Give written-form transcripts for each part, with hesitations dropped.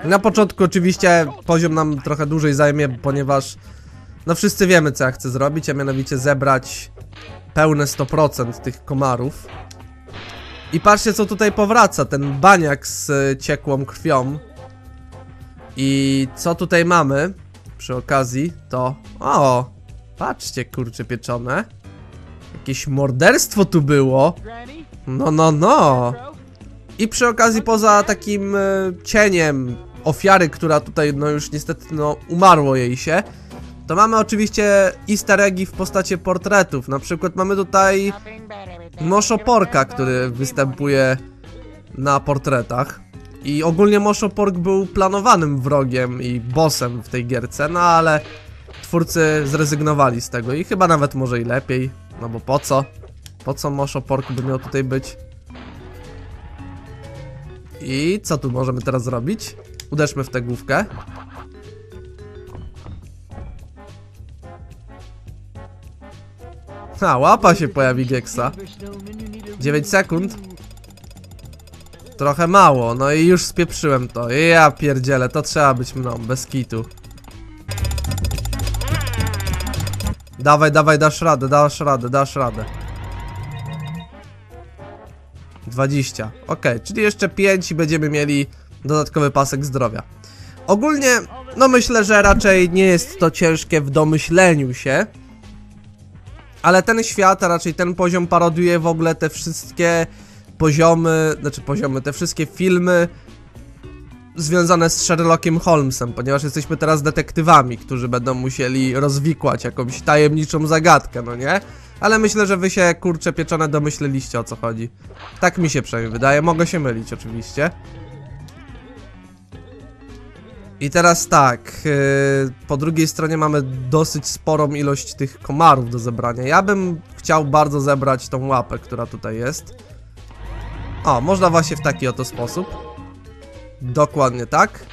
Na początku oczywiście poziom nam trochę dłużej zajmie, ponieważ no wszyscy wiemy, co ja chcę zrobić, a mianowicie zebrać pełne 100% tych komarów. I patrzcie, co tutaj powraca, ten baniak z ciekłą krwią. I co tutaj mamy przy okazji to... O, patrzcie, kurcze pieczone. Jakieś morderstwo tu było. No. I przy okazji, poza takim cieniem ofiary, która tutaj no już niestety no umarło jej się, to mamy oczywiście easter eggi w postaci portretów. Na przykład mamy tutaj Moshoporka, który występuje na portretach. I ogólnie Moshopork był planowanym wrogiem i bossem w tej gierce, no ale twórcy zrezygnowali z tego i chyba nawet może i lepiej. No bo po co? Po co Moshopork by miał tutaj być? I co tu możemy teraz zrobić? Uderzmy w tę główkę. Ha, łapa się pojawi Geksa. 9 sekund. Trochę mało, no i już spieprzyłem to. Ja pierdzielę, to trzeba być mną, bez kitu. Dawaj, dasz radę. 20. Ok, czyli jeszcze 5 i będziemy mieli dodatkowy pasek zdrowia. Ogólnie, no myślę, że raczej nie jest to ciężkie w domyśleniu się. Ale ten świat, a raczej ten poziom parodiuje w ogóle te wszystkie te wszystkie filmy związane z Sherlockiem Holmesem, ponieważ jesteśmy teraz detektywami, którzy będą musieli rozwikłać jakąś tajemniczą zagadkę, no nie? Ale myślę, że wy się, kurcze pieczone, domyśleliście, o co chodzi. Tak mi się przynajmniej wydaje, mogę się mylić oczywiście. I teraz tak, po drugiej stronie mamy dosyć sporą ilość tych komarów do zebrania. Ja bym chciał bardzo zebrać tą łapę, która tutaj jest. O, można właśnie w taki oto sposób. Dokładnie tak.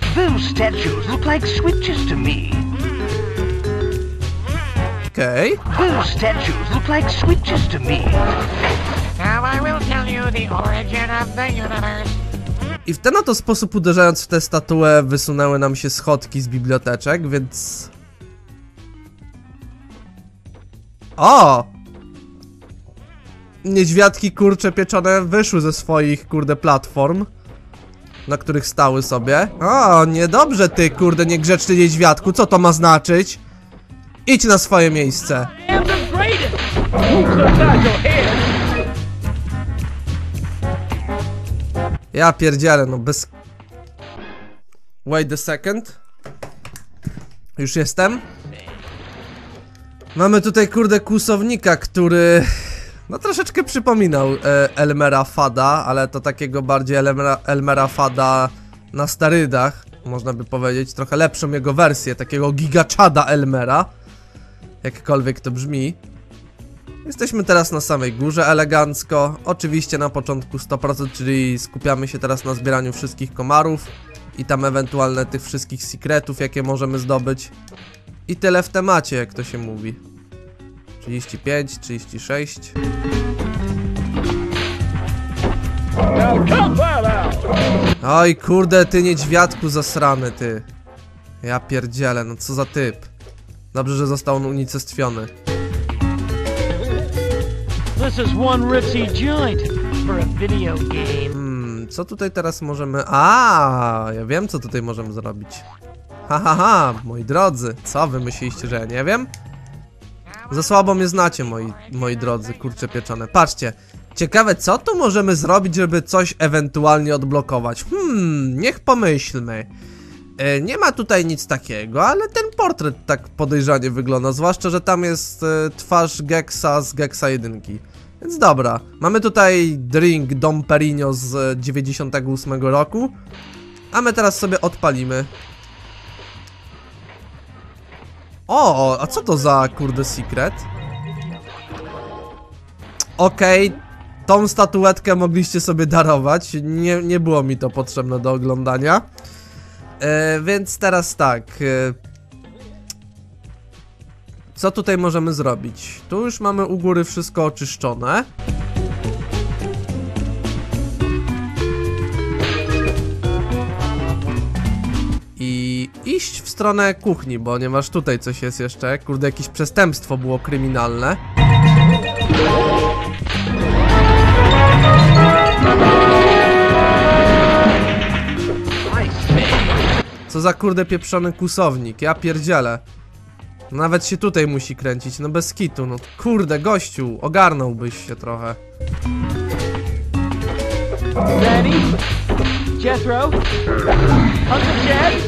Okej. I w ten oto sposób, uderzając w tę statuę, wysunęły nam się schodki z biblioteczek, więc... O! Niedźwiadki, kurcze pieczone, wyszły ze swoich, kurde, platform, na których stały sobie. O, niedobrze ty, kurde, niegrzeczny niedźwiadku, co to ma znaczyć? Idź na swoje miejsce. Ja pierdzielę, no bez... Wait a second. Już jestem. Mamy tutaj, kurde, kłusownika, który... No troszeczkę przypominał Elmera Fudd'a, ale to takiego bardziej Elmera Fudd'a na sterydach, można by powiedzieć. Trochę lepszą jego wersję, takiego gigachada Elmera. Jakkolwiek to brzmi. Jesteśmy teraz na samej górze elegancko. Oczywiście na początku 100%, czyli skupiamy się teraz na zbieraniu wszystkich komarów i tam ewentualnie tych wszystkich secretów, jakie możemy zdobyć. I tyle w temacie, jak to się mówi. 35, 36. Oj kurde, ty niedźwiadku zasrany, ty. Ja pierdzielę, no co za typ. Dobrze, że został on unicestwiony. Co tutaj teraz możemy... ja wiem, co tutaj możemy zrobić. Moi drodzy, co wy myślicie, że ja nie wiem? Za słabo mnie znacie, moi drodzy, kurcze pieczone. Patrzcie, ciekawe, co tu możemy zrobić, żeby coś ewentualnie odblokować. Niech pomyślmy. Nie ma tutaj nic takiego, ale ten portret tak podejrzanie wygląda, zwłaszcza, że tam jest twarz Geksa z Geksa 1. Więc dobra, mamy tutaj drink Dom Perignon z 98 roku, a my teraz sobie odpalimy. O, a co to za, kurde, secret? Okej, tą statuetkę mogliście sobie darować, nie było mi to potrzebne do oglądania. Więc teraz tak, co tutaj możemy zrobić? Tu już mamy u góry wszystko oczyszczone. stronę kuchni, ponieważ tutaj coś jest jeszcze. Kurde, jakieś przestępstwo było kryminalne. Co za kurde pieprzony kłusownik, ja pierdzielę. Nawet się tutaj musi kręcić, no bez kitu, no kurde gościu, ogarnąłbyś się trochę. Danny? Jethro? Uncle Jed?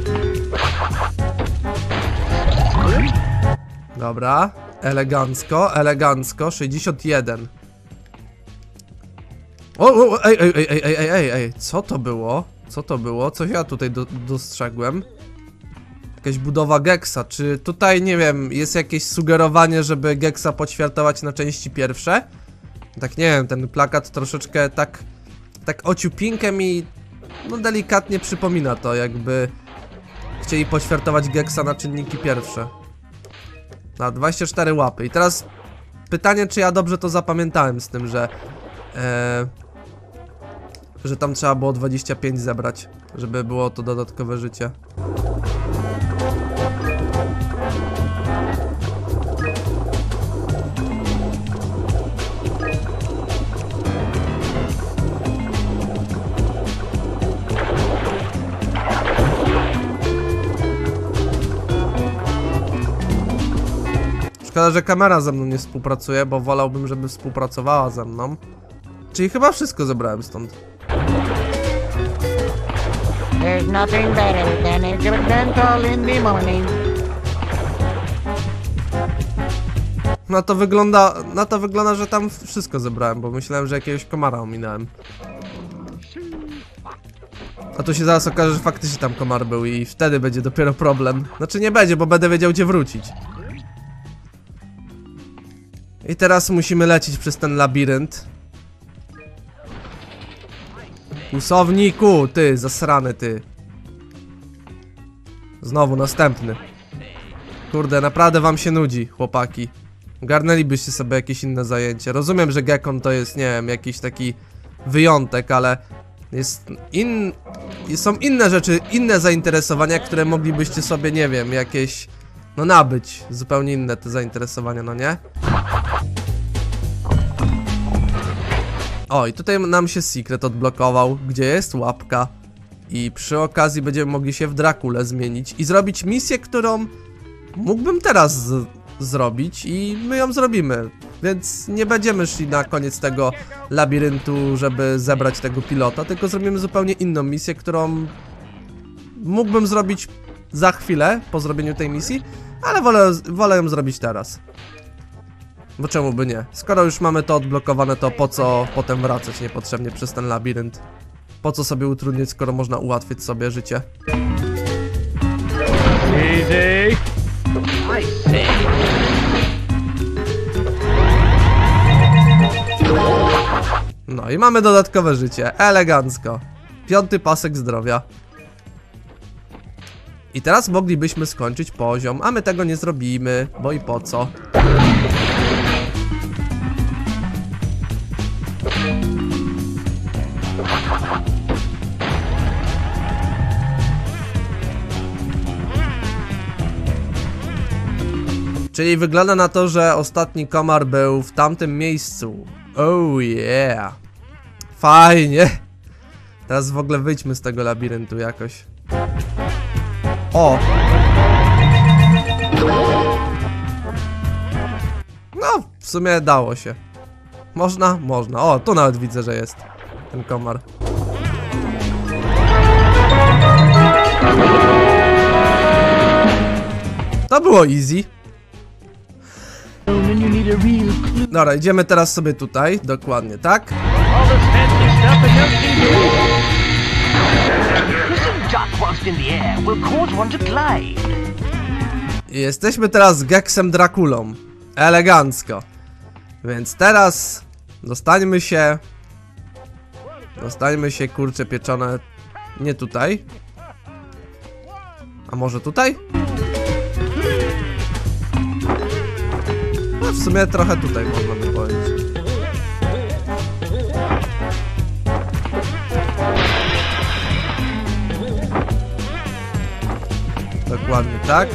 Dobra, elegancko, elegancko, 61. O, ej, co to było? Co to było? Coś ja tutaj dostrzegłem. Jakaś budowa Gexa, czy tutaj, nie wiem, jest jakieś sugerowanie, żeby Gexa poćwiartować na części pierwsze? Tak, nie wiem, ten plakat troszeczkę tak ociupinkę mi, no delikatnie przypomina to, jakby chcieli poćwiartować Gexa na czynniki pierwsze. Na 24 łapy. I teraz pytanie, czy ja dobrze to zapamiętałem z tym, że tam trzeba było 25 zebrać, żeby było to dodatkowe życie. Szkoda, że kamera ze mną nie współpracuje, bo wolałbym, żeby współpracowała ze mną. Czyli chyba wszystko zebrałem stąd. There's nothing better than a good dental in the morning. Na to wygląda, że tam wszystko zebrałem, bo myślałem, że jakiegoś komara ominąłem. A tu się zaraz okaże, że faktycznie tam komar był i wtedy będzie dopiero problem. Znaczy nie będzie, bo będę wiedział, gdzie wrócić. I teraz musimy lecieć przez ten labirynt. Kłusowniku, ty, zasrany ty. Znowu następny. Kurde, naprawdę wam się nudzi, chłopaki. Garnęlibyście sobie jakieś inne zajęcie. Rozumiem, że Gekon to jest, nie wiem, jakiś taki wyjątek, ale są inne rzeczy, inne zainteresowania, które moglibyście sobie, nie wiem, jakieś, no nabyć. Zupełnie inne te zainteresowania, no nie? O, i tutaj nam się secret odblokował, gdzie jest łapka. I przy okazji będziemy mogli się w Drakule zmienić i zrobić misję, którą mógłbym teraz zrobić i my ją zrobimy. Więc nie będziemy szli na koniec tego labiryntu, żeby zebrać tego pilota, tylko zrobimy zupełnie inną misję, którą mógłbym zrobić za chwilę po zrobieniu tej misji, ale wolę ją zrobić teraz. Bo czemu by nie? Skoro już mamy to odblokowane, to po co potem wracać niepotrzebnie przez ten labirynt? Po co sobie utrudnić, skoro można ułatwić sobie życie? Easy. I see. No i mamy dodatkowe życie, elegancko. 5. pasek zdrowia. I teraz moglibyśmy skończyć poziom, a my tego nie zrobimy, bo i po co? Czyli wygląda na to, że ostatni komar był w tamtym miejscu. Oh yeah. Fajnie. Teraz w ogóle wyjdźmy z tego labiryntu jakoś. O! No, w sumie dało się. Można? Można. O, tu nawet widzę, że jest ten komar. To było easy. Dobra, idziemy teraz sobie tutaj, dokładnie, tak? I jesteśmy teraz z Gexem Drakulą. Elegancko. Więc teraz dostańmy się, kurcze pieczone, nie tutaj. A może tutaj? No w sumie trochę tutaj można by powiedzieć. Dokładnie, tak?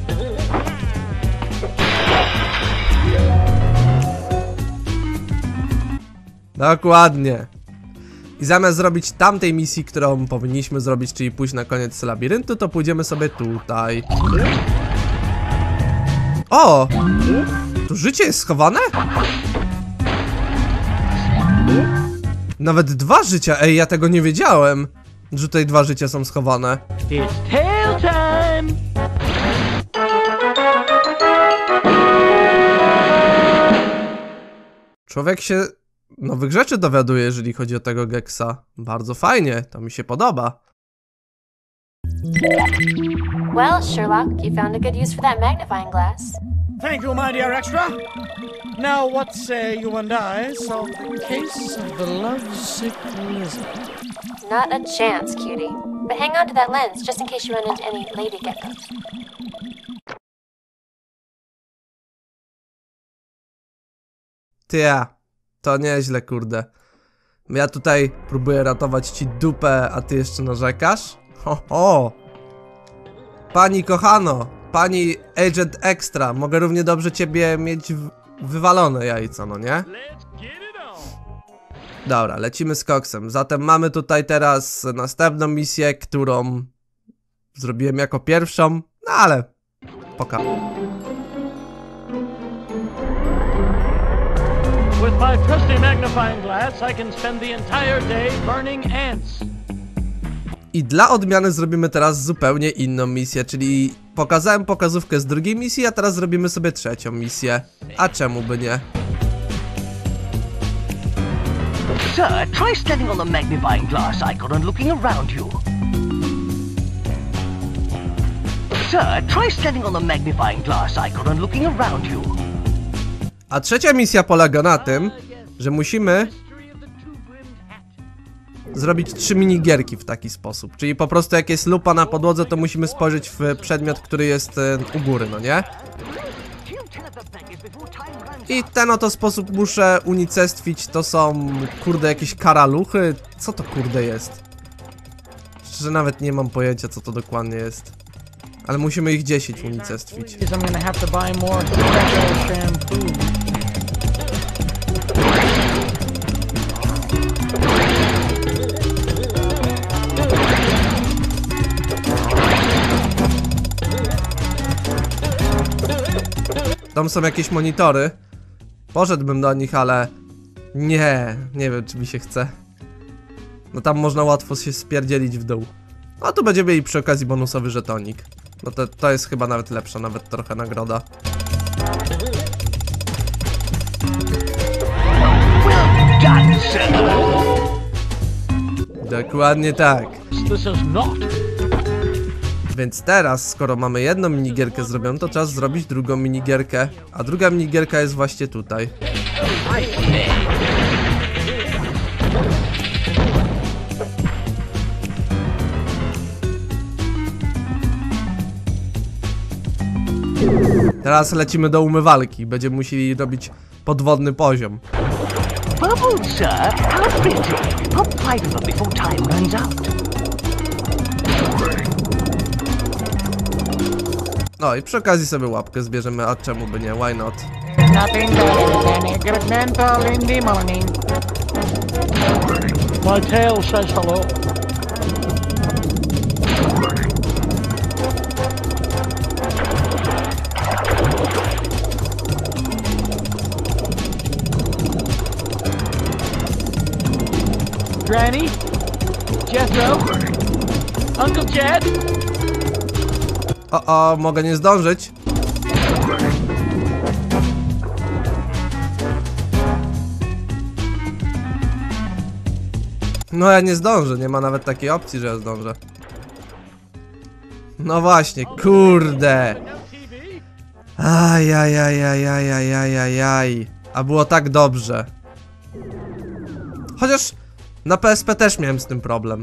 Dokładnie. I zamiast zrobić tamtej misji, którą powinniśmy zrobić, czyli pójść na koniec labiryntu, to pójdziemy sobie tutaj. O! Tu życie jest schowane? Nawet 2 życia, ej, ja tego nie wiedziałem, że tutaj 2 życia są schowane. It's tail time! Człowiek się nowych rzeczy dowiaduje, jeżeli chodzi o tego Gexa. Bardzo fajnie, to mi się podoba. Well, Sherlock, you found a good use for that magnifying glass. Thank you, my dear extra. Now, what say you and I solve the case of the lovesick lizard? Not a chance, cutie. But hang on to that lens just in case you run into any lady geckos. Ty, to nieźle, kurde. Ja tutaj próbuję ratować ci dupę, a ty jeszcze narzekasz? Ho, ho. Pani kochano, pani Agent Extra, mogę równie dobrze ciebie mieć wywalone jajco, no nie? Dobra, lecimy z koksem. Zatem mamy tutaj teraz następną misję, którą zrobiłem jako pierwszą, no ale pokażę. With my trusty magnifying glass, I can spend the entire day burning ants. I dla odmiany zrobimy teraz zupełnie inną misję, czyli pokazałem pokazówkę z drugiej misji, a teraz zrobimy sobie trzecią misję. A czemu by nie? Sir, try standing on the magnifying glass icon and looking around you. Sir, try standing on the magnifying glass icon and looking around you. A trzecia misja polega na tym, że musimy zrobić 3 minigierki w taki sposób. Czyli po prostu jak jest lupa na podłodze, to musimy spojrzeć w przedmiot, który jest u góry, no nie? I ten oto sposób muszę unicestwić, to są, kurde, jakieś karaluchy. Co to, kurde, jest? Szczerze nawet nie mam pojęcia, co to dokładnie jest. Ale musimy ich 10 unicestwić. I'm gonna have to buy more special shampoo. Tam są jakieś monitory. Poszedłbym do nich, ale nie wiem, czy mi się chce. No tam można łatwo się spierdzielić w dół. No tu będziemy mieli przy okazji bonusowy żetonik. No to jest chyba nawet lepsza, nawet trochę nagroda. Dokładnie tak. This is not. Więc teraz, skoro mamy jedną minigierkę zrobioną, to czas zrobić drugą minigierkę. A druga minigierka jest właśnie tutaj. Teraz lecimy do umywalki. Będziemy musieli robić podwodny poziom. Bubbles, sir. How pretty. Pop 5 of them before time runs out. No i przy okazji sobie łapkę zbierzemy, a czemu by nie? Why not? Nothing better than a good dental in the morning. My tail says hello. Granny? Jethro? Uncle Jed? O, mogę nie zdążyć. No ja nie zdążę, nie ma nawet takiej opcji, że ja zdążę. No właśnie, kurde. Ajajajajajajajajaj. A było tak dobrze. Chociaż na PSP też miałem z tym problem.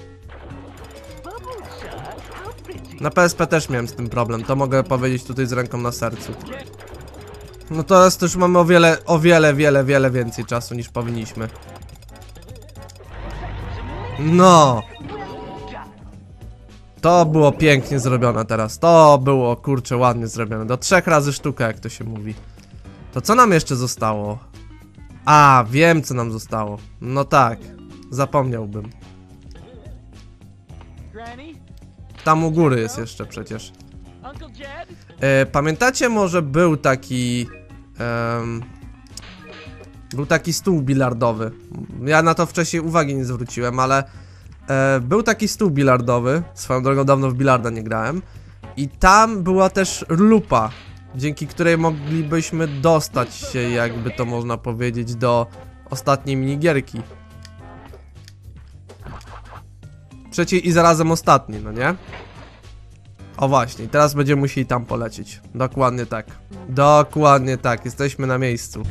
Na PSP też miałem z tym problem, to mogę powiedzieć tutaj z ręką na sercu. No teraz też mamy o wiele więcej czasu niż powinniśmy. No. To było pięknie zrobione teraz. To było, kurczę, ładnie zrobione. Do 3 razy sztuka, jak to się mówi. To co nam jeszcze zostało? A, wiem co nam zostało. No tak, zapomniałbym. Tam u góry jest jeszcze przecież. Pamiętacie, może był taki... był taki stół bilardowy. Ja na to wcześniej uwagi nie zwróciłem, ale... był taki stół bilardowy. Swoją drogą dawno w bilarda nie grałem. I tam była też lupa, dzięki której moglibyśmy dostać się, jakby to można powiedzieć, do ostatniej minigierki. Trzeciej i zarazem ostatniej, no nie? O właśnie, teraz będziemy musieli tam polecieć. Dokładnie tak. Dokładnie tak, jesteśmy na miejscu.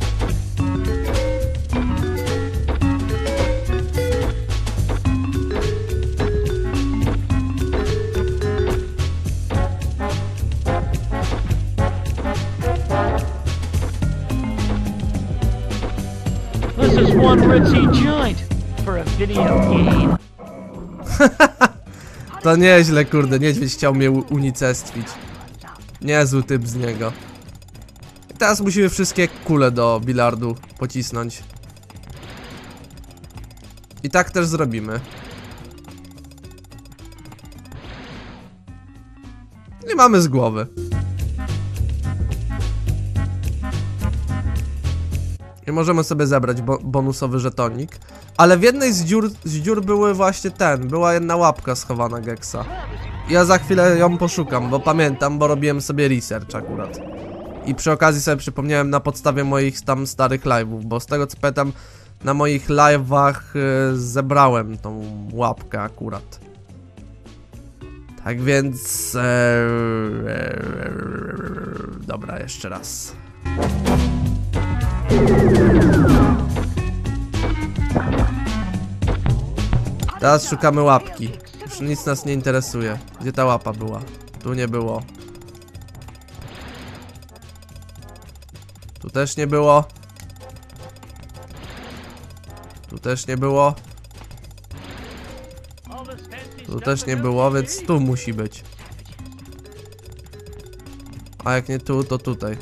This is one ritzy joint for a video game. To nieźle, kurde, niedźwiedź chciał mnie unicestwić. Niezły typ z niego. I teraz musimy wszystkie kule do bilardu pocisnąć. I tak też zrobimy. Nie mamy z głowy. I możemy sobie zebrać bonusowy żetonik. Ale w jednej z dziur były właśnie była jedna łapka schowana Gexa. Ja za chwilę ją poszukam, bo pamiętam, bo robiłem sobie research akurat. I przy okazji sobie przypomniałem na podstawie moich tam starych live'ów, bo z tego co pamiętam, na moich live'ach zebrałem tą łapkę akurat. Tak więc... dobra, jeszcze raz. Teraz szukamy łapki. Już nic nas nie interesuje. Gdzie ta łapa była? Tu nie było. Tu też nie było. Tu też nie było. Tu też nie było, więc tu musi być. A jak nie tu, to tutaj.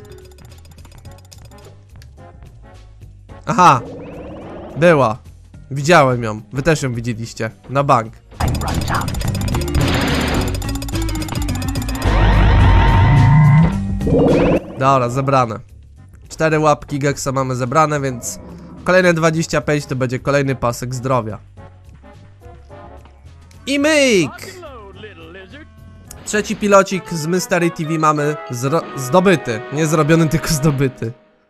Aha! Była. Widziałem ją. Wy też ją widzieliście. Na bank. Dobra, zebrane. 4 łapki Gexa mamy zebrane, więc kolejne 25 to będzie kolejny pasek zdrowia. I myk! Trzeci pilocik z Mystery TV mamy zdobyty. Nie zrobiony, tylko zdobyty.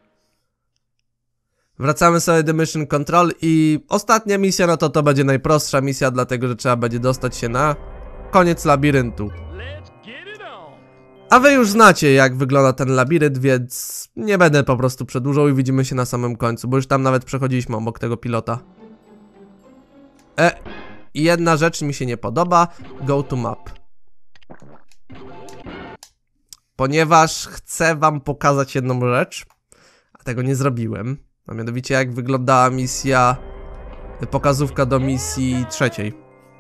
Wracamy sobie do Mission Control i ostatnia misja, no to będzie najprostsza misja, dlatego że trzeba będzie dostać się na koniec labiryntu. A wy już znacie, jak wygląda ten labirynt, więc nie będę po prostu przedłużał i widzimy się na samym końcu, bo już tam nawet przechodziliśmy obok tego pilota. Jedna rzecz mi się nie podoba. Go to map. Ponieważ chcę wam pokazać jedną rzecz, a tego nie zrobiłem. A mianowicie jak wyglądała misja, pokazówka do misji trzeciej.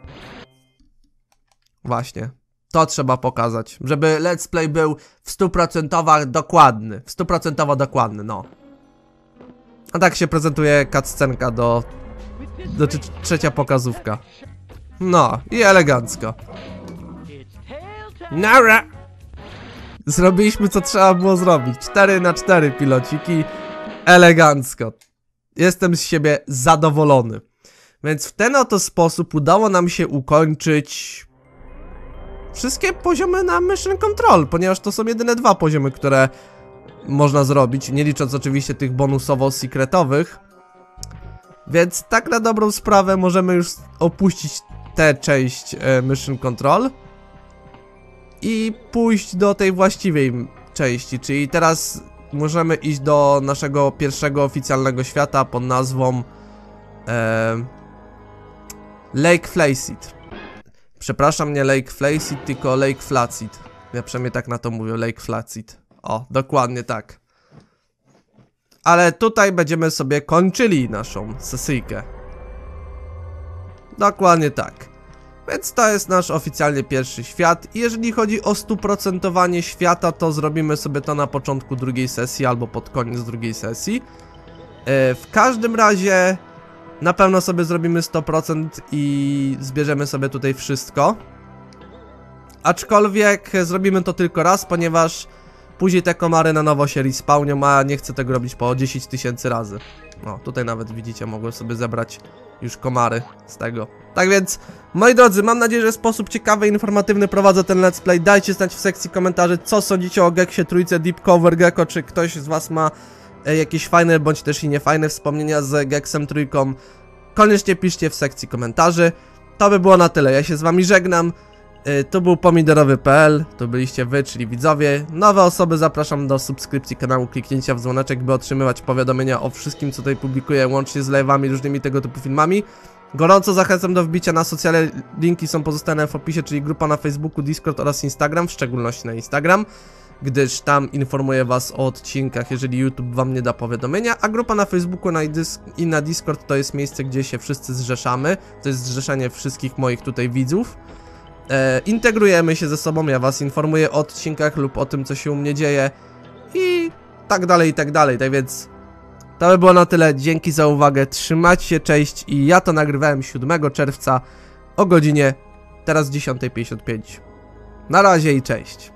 Właśnie. To trzeba pokazać, żeby let's play był w 100% dokładny. W 100% dokładny, no. A tak się prezentuje cutscenka do trzecia pokazówka. No, i elegancko. Nara! Zrobiliśmy co trzeba było zrobić. 4×4 pilociki. Elegancko. Jestem z siebie zadowolony. Więc w ten oto sposób udało nam się ukończyć wszystkie poziomy na Mission Control, ponieważ to są jedyne 2 poziomy, które można zrobić, nie licząc oczywiście tych bonusowo-secretowych. Więc tak na dobrą sprawę możemy już opuścić tę część Mission Control i pójść do tej właściwej części, czyli teraz możemy iść do naszego pierwszego oficjalnego świata pod nazwą Lake Flaccid. Przepraszam, nie Lake Flaccid, tylko Lake Flaccid. Ja przynajmniej tak na to mówię, Lake Flaccid. O, dokładnie tak. Ale tutaj będziemy sobie kończyli naszą sesyjkę. Dokładnie tak. Więc to jest nasz oficjalnie pierwszy świat. I jeżeli chodzi o 100% świata, to zrobimy sobie to na początku drugiej sesji albo pod koniec drugiej sesji. W każdym razie na pewno sobie zrobimy 100% i zbierzemy sobie tutaj wszystko. Aczkolwiek zrobimy to tylko raz, ponieważ później te komary na nowo się respawnią, a nie chcę tego robić po 10 000 razy. No, tutaj nawet widzicie, mogłem sobie zebrać już komary z tego. Tak więc, moi drodzy, mam nadzieję, że w sposób ciekawy i informatywny prowadzę ten let's play. Dajcie znać w sekcji komentarzy, co sądzicie o Geksie trójce Deep Cover Gecko, czy ktoś z was ma jakieś fajne, bądź też i niefajne wspomnienia z Geksem trójką. Koniecznie piszcie w sekcji komentarzy. To by było na tyle, ja się z wami żegnam. To był pomidorowy.pl, to byliście wy, czyli widzowie. Nowe osoby zapraszam do subskrypcji kanału, kliknięcia w dzwoneczek, by otrzymywać powiadomienia o wszystkim, co tutaj publikuję, łącznie z live'ami, różnymi tego typu filmami. Gorąco zachęcam do wbicia na socjale, linki są pozostane w opisie, czyli grupa na Facebooku, Discord oraz Instagram, w szczególności na Instagram, gdyż tam informuję was o odcinkach, jeżeli YouTube wam nie da powiadomienia, a grupa na Facebooku i na Discord to jest miejsce, gdzie się wszyscy zrzeszamy, to jest zrzeszenie wszystkich moich tutaj widzów. Integrujemy się ze sobą, ja was informuję o odcinkach lub o tym, co się u mnie dzieje i tak dalej, tak więc to by było na tyle, dzięki za uwagę, trzymajcie się, cześć i ja to nagrywałem 7 czerwca o godzinie teraz 10:55. Na razie i cześć.